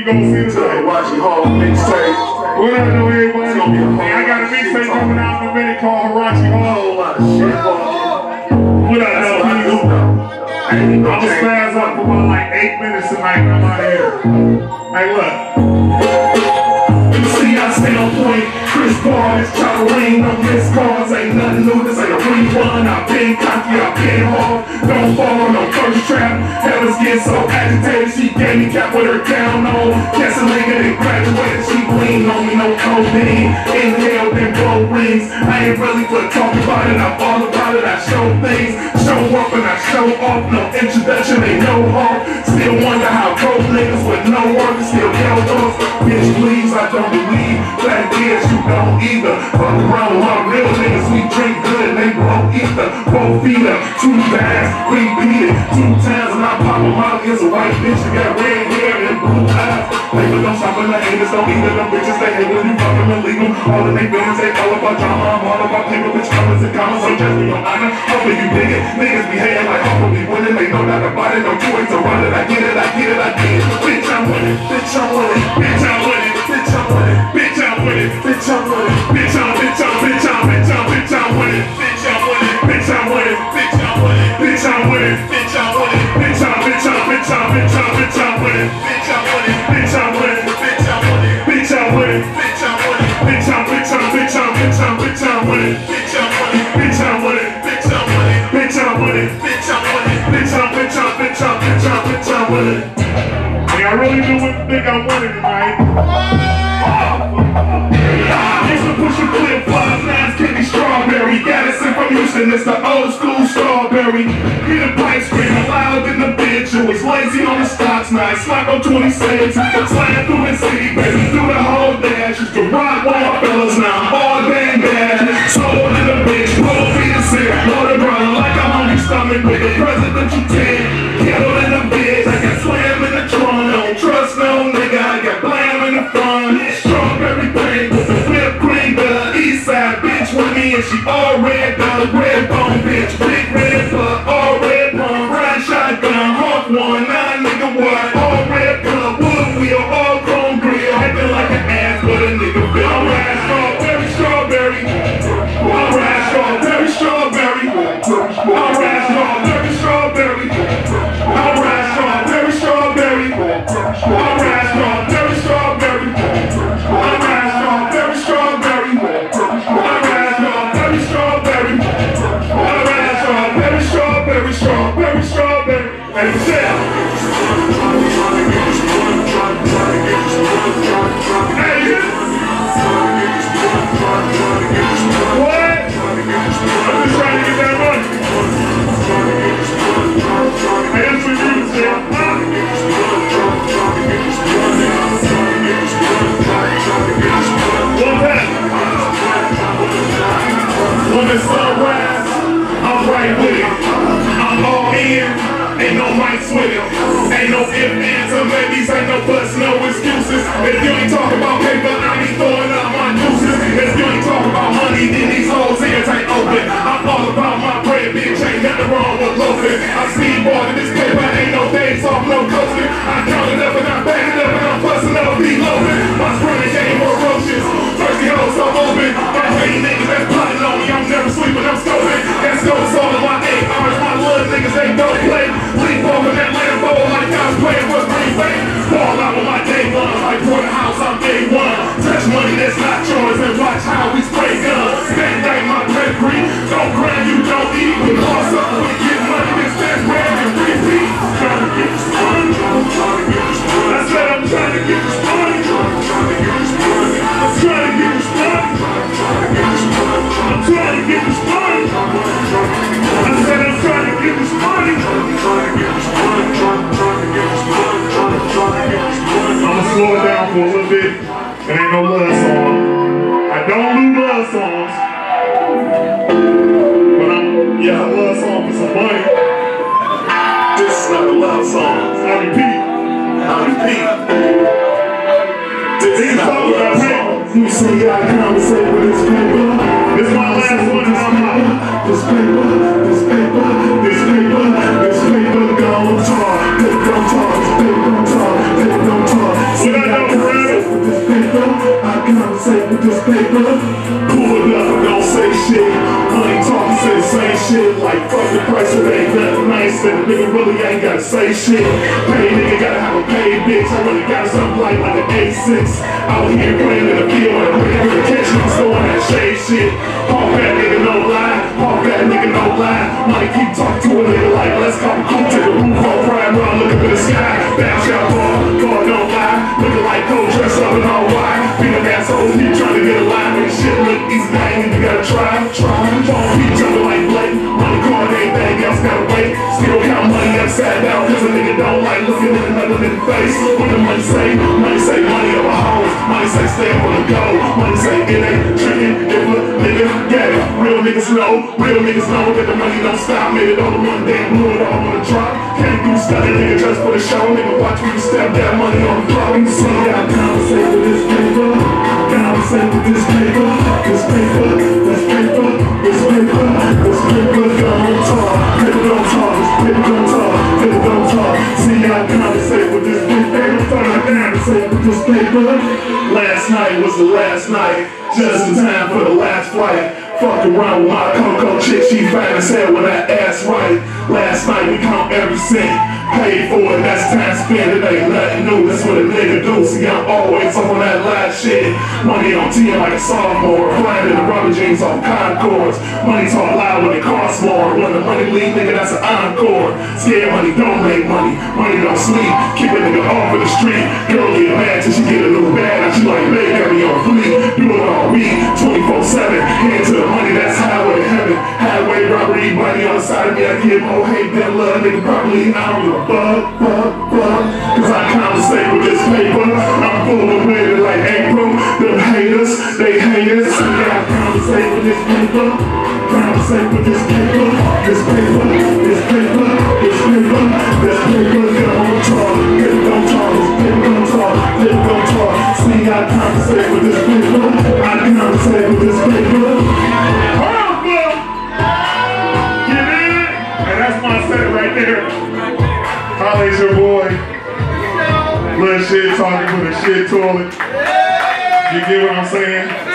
gonna see tonight. Watch it home mixtape. What up, though, everybody? Hey, I got a mixtape coming out in a minute called Hirachi Hall. Lot of shit. What up, though, I'm gonna spaz up for about like 8 minutes tonight and I'm out of here. Hey, look. You see, I stay on point. Chris Paul is trying to rain on this cause. Ain't nothing new, this ain't a rerun. I've been cocky, I've been hard. Don't fall on no first trap. Heavens get so agitated, she gave me cap with her down on. Guess a nigga that graduated, she lean on me, no codeine. Inhale, then blow rings. I ain't really for talking about it, I'm all about it. I show things, show up and I show off. No introduction, ain't no hope. Still wonder how cold niggas with no work still held off. Bitch, please, I don't believe that is you don't either. Fuck around with my real niggas, we drink good and they blow ether. Both feet up, 2 bags, repeat it 2 times and I pop a molly as a white bitch that got red hair and blue eyes. Paper don't stop and the haters don't either. Them bitches they hate when you fucking illegal. All in they feelings, they all about drama. I'm all about paper, bitch, comments and comments. So just be your honor, hoping you dig it. Niggas be hating like hoping we winning. They know not about it, no 2 ways to run it. I get it, I get it, I get it. Bitch, I'm winning, bitch, I'm winning, bitch, I'm winning, bitch, I'm winning, bitch, I'm winning, bitch, I'm winning, bitch, I'm, bitch, I'm, bitch, I'm, bitch, I'm, bitch, I'm winning, bitch, I'm winning, bitch, I'm winning, bitch, I'm winning, bitch, I'm winning, bitch, I'm winning, bitch, I'm, bitch, I'm, bitch, I'm, bitch, I'm, bitch, I'm winning, bitch, I'm winning, bitch, I'm winning, bitch, I'm winning, bitch, I'm winning, bitch, I'm winning, bitch, I'm, bitch, I'm, bitch, I'm, bitch, I'm, bitch, I'm winning, bitch, I'm winning, bitch, I'm winning, bitch, I'm winning, bitch, I'm winning, bitch, I'm winning, bitch, I'm, bitch, I'm, bitch, I'm, bitch, I'm, bitch, I'm winning. Hey, I really do think I'm winning tonight. Used to push a clip, 5 9s, Kenny Strawberry. Gaddison from Houston, it's the old school strawberry. Get a pipe screaming loud in the bitch. Who was lazy on the stocks night. Slap on 20 cents, slide through the city, baby, through the whole dash. Used to rock more fellas, now I'm all damn bad. Sold in the bitch, pull me to sit. Load the brother like a hungry stomach with the presidential 10. Kettle in the bitch, I got slam in the trunk. Don't trust no nigga, I got blam in the front. Strawberry paint with the whipped cream, the east side bitch with me and she all red, the red bone bitch, big red blood, all red bone, fried shotgun, Hawk 1, 9 nigga what, all red blood, wood wheel, all chrome grill, acting like an ass, but a nigga feel. Alright, strawberry, strawberry, alright, strawberry, strawberry, alright, strawberry, strawberry, alright, strawberry, strawberry, alright, strawberry, strawberry, alright, strawberry, strawberry, alright, strawberry, strawberry, alright, strawberry, strawberry, strawberry, strawberry, and sell. Hey, what? I'm just trying to get that money. Hey, that's what you said. When the sun rise, I'm right with it. I'm all in, ain't no mics with it. Ain't no ifs, ands, or maybes, ain't no buts, no excuses. If you ain't talking about paper, I be throwing up my juices. If you ain't talking about money, then these hoes ears ain't open. I'm all about my bread, bitch, ain't nothing wrong with loafing. I speedboarding this paper, ain't no days off, no coasting. I count it up and I bag it up and I'm busting up, be loafing. My sprint game ferocious, thirsty hoes so open. I hate niggas that's plotting on me, I'm never sleeping, I'm scoping. That's goes all of my 8 hours, my little niggas, they don't play. Leap over that Lambo like I was playing with Green Bay. Fall out with my day one, like Porterhouse, I'm day one. Touch money that's not yours and watch how we spray guns. Stand like my pedigree, don't grind, you don't eat. We lost up, we get money, this that's rare and repeat. Trying to get this money, I said I'm trying to get this money. I'm trying to get this money. I'm trying to get this money. I'm trying to get this money. I said I'm trying to get this money. I'ma slow it down for a little bit. It ain't no love song. I don't do love songs. But I love song for some money. This is not a love song. I repeat. This is not a love song. You say I conversate with this paper. This is my last one and I'm out. This paper, this paper, this paper, this paper, don't talk. They don't talk, they don't talk, they don't talk. with this paper. Pull it up and don't say shit. Money talking, say the same shit. Like fuck the price, it ain't nothing nice. And the nigga really ain't gotta say shit. Paid nigga gotta have a paid bitch. I really got something like an A6. Out here playing in the field and with the catch niggas throwing that shade shit. Pump that nigga no lie. Pump that nigga no lie. Money keep talking to a nigga like let's come cool. Take a roof off, ride around, look up in the sky. Bounce out ball, God don't lie. Looking like cold dress up and all white. Being an asshole, he trying to get a line. When shit look easy, man, you gotta try. Ball keep jumping like Blake. Money card, anything else gotta wait. Still count money upside down, cause a nigga don't like looking at another nigga face. When the money say money over hoes. Money say stay on the go. Money say it ain't tricking if a nigga get it. Real niggas know that the money don't stop. Made it on the one day, blew it all on the drop. Can't do study, nigga, just for the show. Nigga, watch me step that money on the floor. You see, I conversate with this paper. Conversate with this paper. This paper, this paper, this paper, this paper. Don't talk, paper don't talk, paper don't talk, paper don't talk. See, I conversate with this paper. I conversate with this paper. Last night was the last night. Just in time for the last flight. Fuck around with my Coco chick, she fine as hell with that ass right. Last night we count every cent. Paid for it, that's time spent, it ain't nothing new. That's what a nigga do, see I'm always on that live shit. Money on 10 like a sophomore, flying in the rubber jeans on Concords. Money talk loud when it costs more. When the money leave, nigga, that's an encore. Scared money don't make money, money don't sleep. Keep a nigga off of the street. Girl get mad till she get a new bag. Now she like, babe, got me on fleek. Do it all week, 24/7. Hand to the money, that's highway to heaven. Highway robbery, money on the side of me. I give more hate than love, nigga, probably I don't give a fuck. Cause I conversate with this paper. I'm full of it like April. Them haters, they haters. Yeah, I conversate with this paper. Conversate with this paper. This paper, this paper, this paper, this paper. Don't talk, paper don't talk, this paper don't talk, paper don't talk. See, I conversate with this paper. I conversate with this paper. Get in! And that's my set right there. Holly's your boy. Little shit talking with a shit toilet. You get what I'm saying?